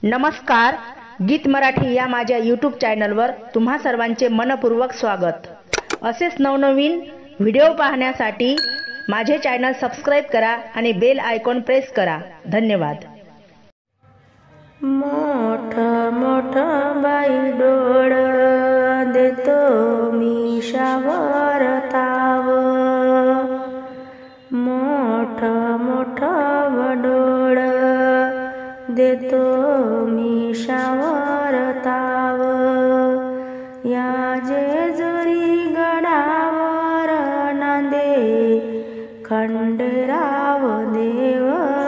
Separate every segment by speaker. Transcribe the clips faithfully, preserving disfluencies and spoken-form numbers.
Speaker 1: नमस्कार, गीत मराठी या माझ्या यूट्यूब चॅनलवर तुम्हा सर्वांचे मनपूर्वक स्वागत। असेच नवनवीन व्हिडिओ पाहण्यासाठी माझे चॅनल सबस्क्राइब करा आणि बेल आयकॉन प्रेस करा। धन्यवाद।
Speaker 2: मोठ मोठ बाई डोळ देतो मिशावर ताव, मोठ मोठ वडोळ देतो मिशावर ताव, या जेजुरी गडावर नांदे खंडेराव देव,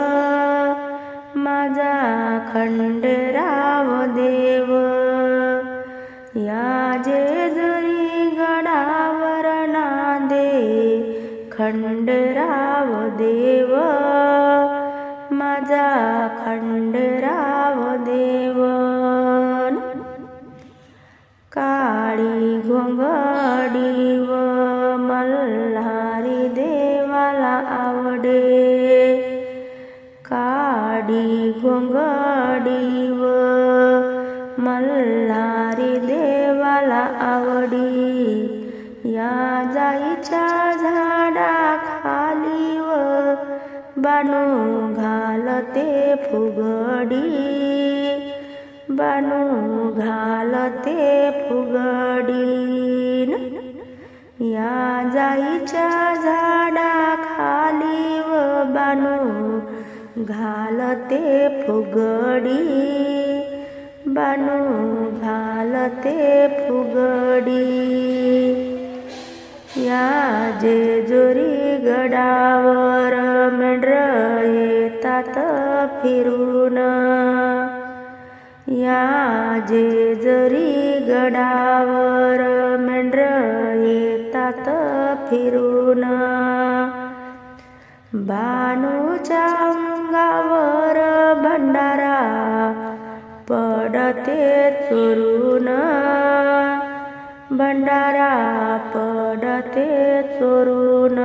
Speaker 2: माझा खंडेराव देव, या जेजुरी गडावर नांदे खंडेराव देव, माझा खंडेराव देव। काळी घोंगडी व मल्हारी देवाला आवडे, काळी घोंगडी व मल्हारी देवाला आवडी, या जाईच्या झाडाखाली व बानू घालते फुगडी, बानू घालते फुगडी, या जाईच्या झाडाखाली व बानू घालते फुगडी, बानू घालते फुगडी, या जेजुरी गडावर मेंढर येतात फिरून, या जेजुरी गडावर मेंढर येतात फिरून, बानूच्या अंगावर भंडारा पडते चोरून, भंडारा पडते चोरून,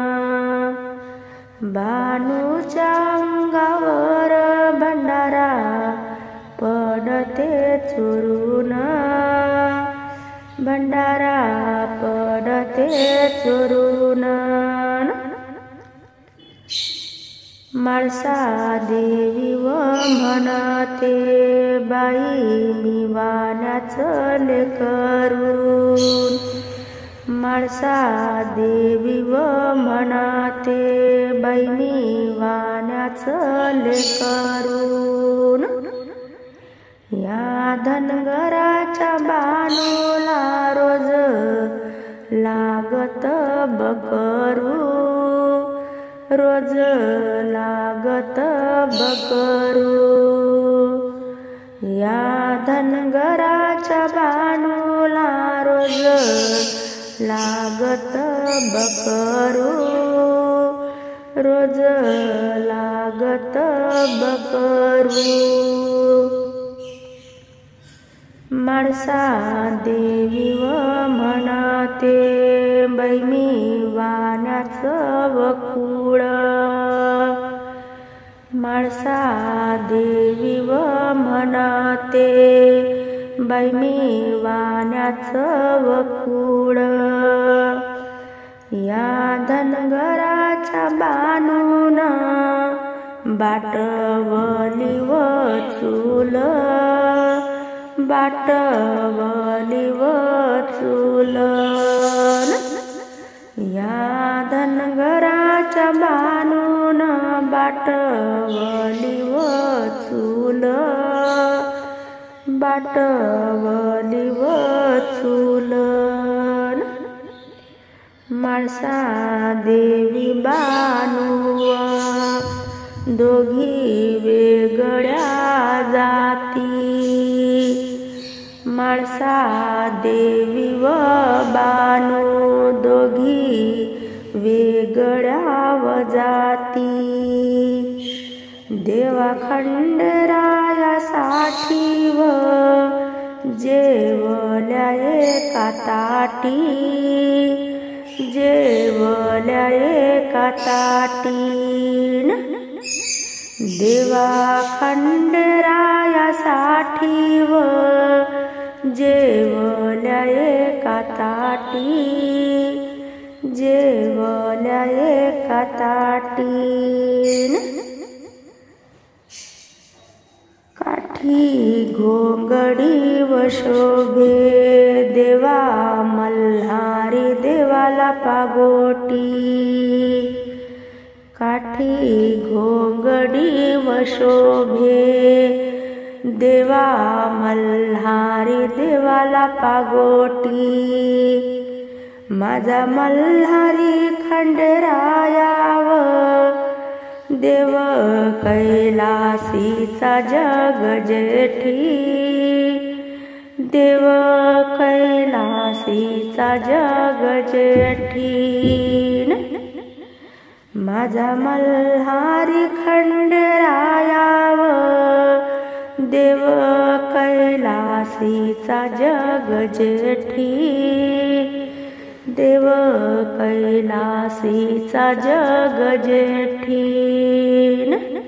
Speaker 2: बानूच्या अंगावर भंडारा पडते चोरून, भंडारा पडते चोरून, म्हाळसा देवी व म्हणते बाई मी वाण्याचं लेकरून, म्हाळसा देवी व म्हणते बाई मी वाण्याचं लेकरून, या धनगराच्या बानूला रोज लागत बकरू, रोज लागत बकरू, या धनगराच्या बानूला रोज लागत बकरू, रोज लागत बकरू, म्हाळसा देवी व म्हणते बाई मी वाण्याचं वकूळ, म्हाळसा देवी व म्हणते बाई मी वाण्याचं वकूळ, या धनगराच्या बानून बाटवली व चूल, बाटवली व चूल, या धनगराच्या बानून बाटवली व चूल, बाटवली व चूल, म्हाळसा देवी बानू दोघी वेगळ्या जाती, म्हाळसा देवी व बानू दोघी वेगळ्या व जाती, देवा खंडेरायासाठी व जेवल्या एका ताटी, जेवल्या एका ताटीन, देवा खंडेरायासाठी काठीव जेवल्या एका ताटी जेवल्या एका ताटीन काठी घोंगडी व शोभे देवा मल्हारी देवाला पागोटी काठी घोंगडी व शोभे देवा मल्हारी देवाला पागोटी माझा मल्हारी खंडेरायाव देव कैलासीचा जग जेठी देव कैलासीचा जग जेठी माझा मल्हारी खंडेरायाव देव कैलासीचा जग जेठी देव कैलासीचा जग जेठी